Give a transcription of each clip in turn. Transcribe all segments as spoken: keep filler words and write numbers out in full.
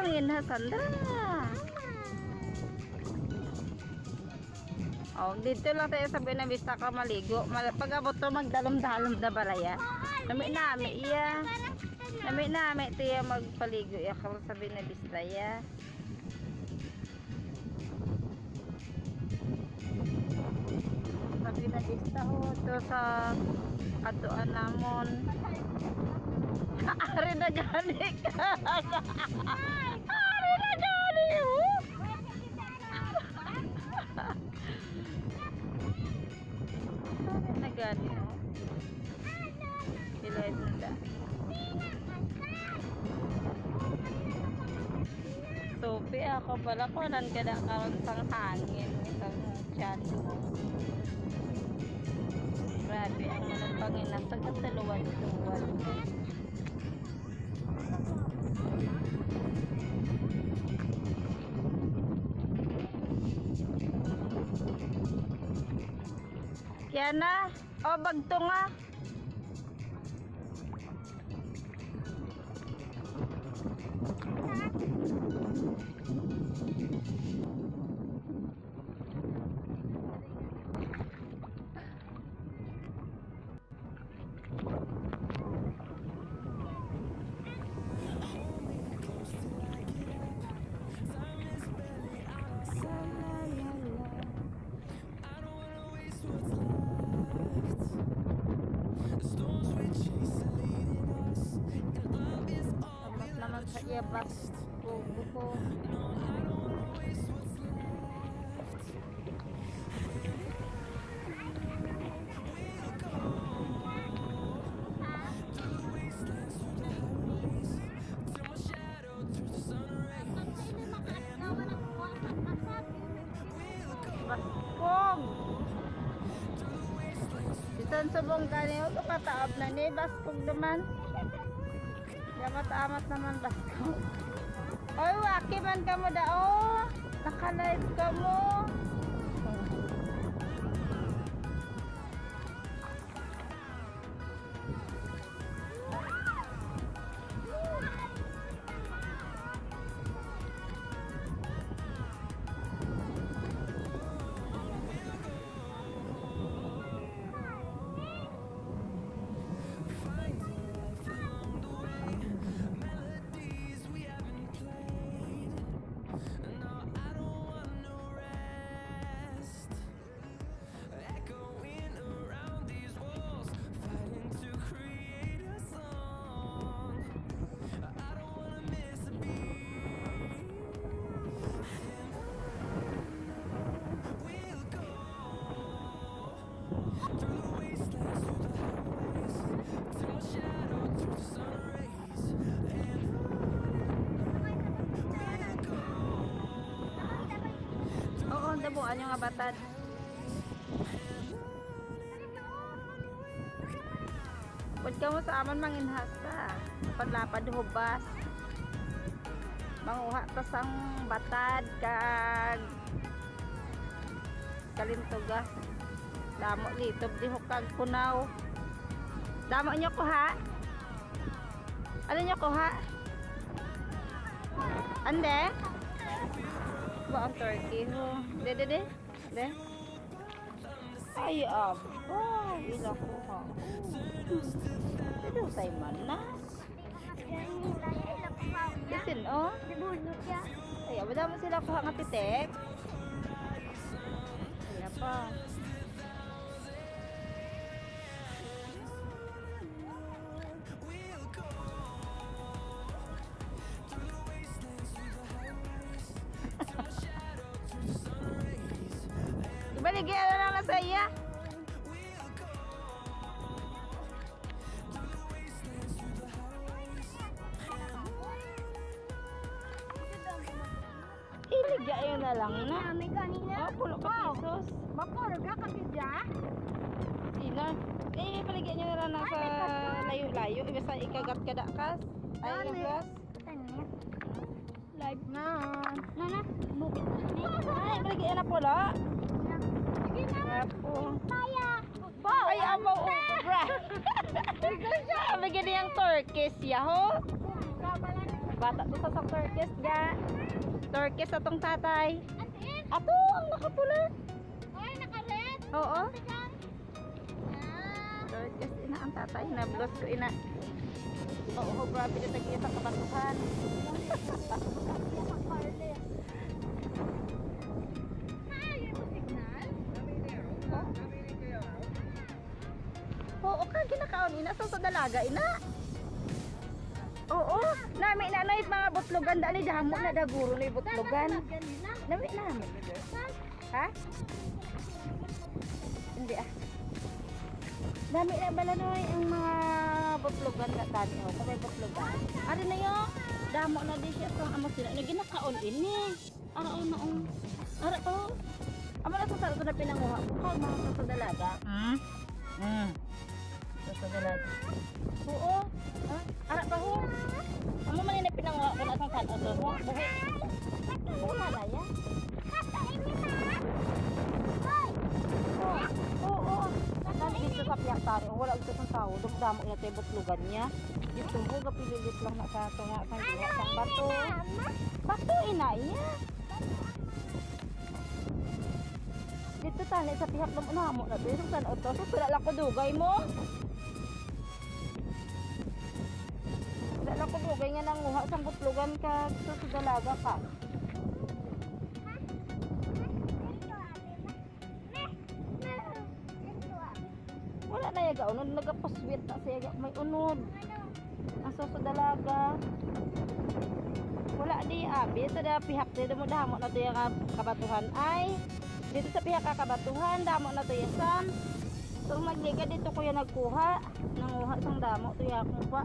pangin ha, Sandra. Oh, dito lang tayo sa Buena Vista ka maligo. Pag abot to magdalom-dalom na balaya. Nami nami iya. Nami nami tiya magpaligo ya ka sa Buena Vista ya. Sa Buena Vista ho to sa katuan namon. Ari na gani ka. Ari na gani ho. Ari na gani ho. Ilay na. Sophie, ako pala ko nan kada karon sang hangin isang chan. Grabe ang manong panginasa sa luwan-luwan. Yan na. O, bagto nga. Ya pas buku baskong bisan subong kanyo kapataab na ni baskong naman. Dapat amat naman baskong. Oy, waki man ka mo dao. Naka-live ka mo. Dabuan yung abatad. Pag ka mo sa aman manginhas ka. Padlapad hubas. Manguha ta sang batad kag kalintugas. Damo litob di hukag kunaw. Damo nyo ko ha? Ano nyo ko ha? Ande? Ba ang turkey ho? De de de? De? Ay aba, ila ko ha. Dito say manas. Isin oh? Ay, wala mo sila ko nga titek. Kaya pa. Baligyan na lang na sa iya. Iligay na lang na. May kanina. Oh, pulo ka pesos. Mapurga ka tidya. Sino? Eh, paligyan nyo na lang na sa layo-layo. Iba sa ikagat-kadakas. Ay, yung plus. Live na. Nana, bukit na. Ay, paligyan na pulo. Sige na. Apo. Kaya. Ay, amaw ubra. Bigyan niyang turkeys, yaho. Sama lang. bata to sa turkis ga. Turkis atong tatay. Atin. Ato ang nakapula. Ay, naka-red. Oo. Tigang. Ah. Turkis ina ang tatay na blos ko ina. Oo, grabe na tagi sa kabatuhan. Oo, ka ginakaon ina sa dalaga ina. Oo, nami na noy mga butlogan dali jamo na daguro ni butlogan. Nami nami. Ha? Hindi ah. Dami na bala noy ang mga butlogan na tani oh, kay butlogan. Ari na yo, damo na di siya tong amo sila. Na ginakaon ini. Ara na on. Ara to. Amo na sa sa pinanguha ko kag mga sa dalaga. Hmm. Hmm. Sa dalaga. Oo. Ha? Ara pa ho. Amo man ni pinanguha ko na sang kan ato ho. Buhi. Wala na ya. Oo. Oo. Nan dito sa piyaktan, wala ito sang tao, dumdamo ina tay butlugan niya. Dito ho gapililit lang na sa tunga sang diwa sang bato. Bato ina iya. Dito tani sa pihak ng unamo na dito san auto, so wala lang ko dugay mo. Wala lang ko dugay nga nang nguha sang butlugan ka sa dalaga ka. Wala na yaga unod nagapaswit na siya may unod. Aso sa dalaga. Wala di abi sa da pihak dito mo damo na to yung kabatuhan ay dito sa pihak ka kabatuhan damo na to yung sam. So magliga dito ko yung nagkuha nanguha sang damo to yung kuha.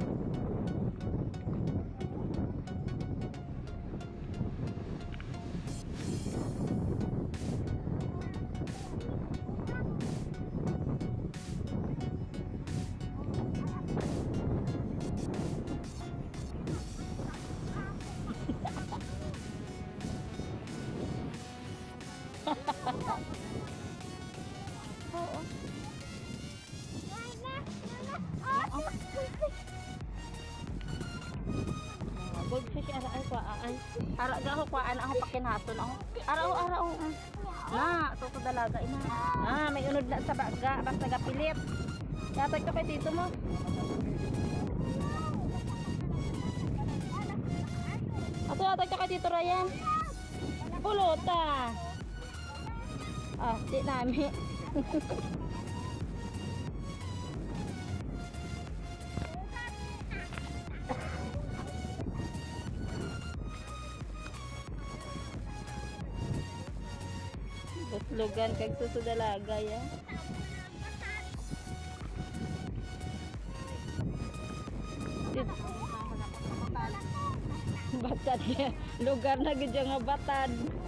Oo. Gog siya ara ay kuaan. Ara ga ho kuaan ako pakinaton ako. Ara ho ara ho. Na, to to dalaga ina. Ah, may unod na sa baga basta gapilit. Yatag to kay tito mo. Ato yatag to kay tito Ryan. Pulota. Ah, di nami. Butlugan kag susudalaga ya. Batad ya. Lugar na gid nga batad.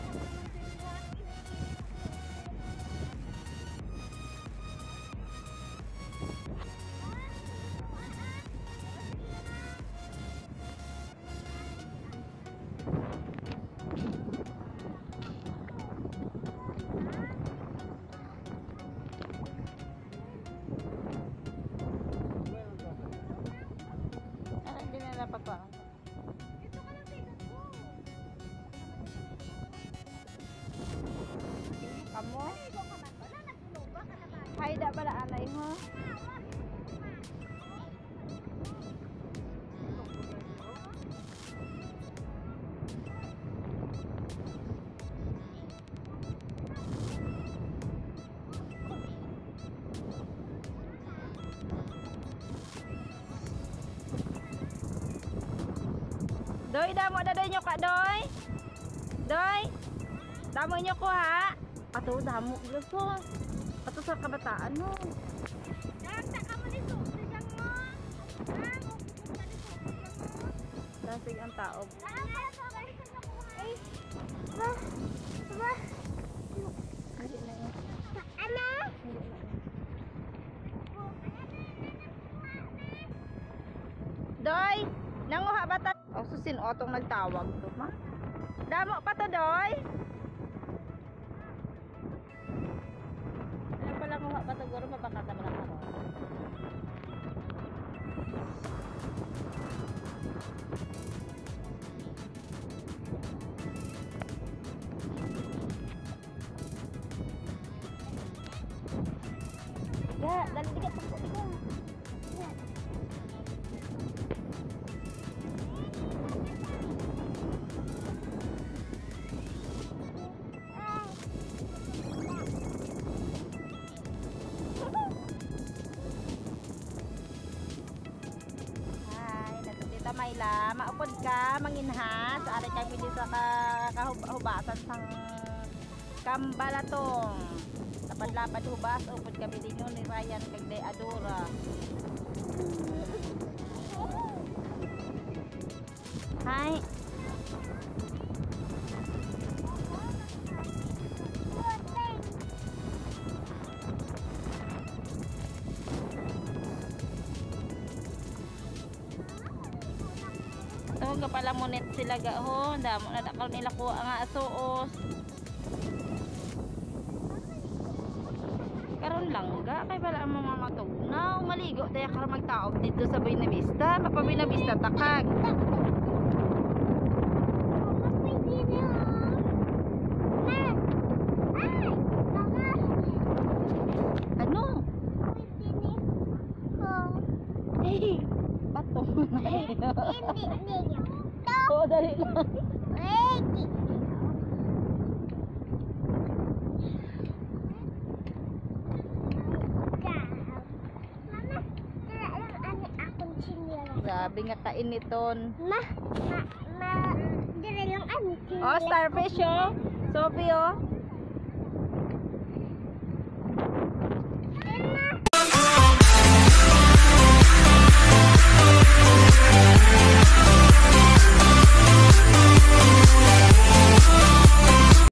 Pagpaan. Kamu? Hay dak pada anay mo. Doy, damo daday nyo ka, Doy. Doy, damo nyo ko, ha? Ato, damo. Gusto. Ato sa kabataan, no? Nakakta ka mo nito. Tigang mo. Dasig ang taob. Ay. Ba? Ba? Hindi na yun. Ano? Hindi na yun. Doy, nanguha ba ta? O, susin o, itong nagtawag to, ma? Damo pa to, Doy? Ano pala nguha pa to, guro, mabakata mo lang ako. maupod ka, manginhas. Ari kami di sa kahubasan sang Kambalatong. Lapad-lapad hubas, upod kami din yun ni Ryan kagday Adora. Hi. Tawag ka pala mo net sila ga ho. Damo na dakal nila ko ang asuos. Karon lang ga kay pala ang mga matugnaw. Maligo tayo karon magtaog dito sa Buena Vista. Mapa Buena Vista takag. Ano? Eh, bato. Oo, dali lang. Grabe nga kainiton. Ma, ma, ma, dire lang ang Oh, starfish oh. Sophie oh.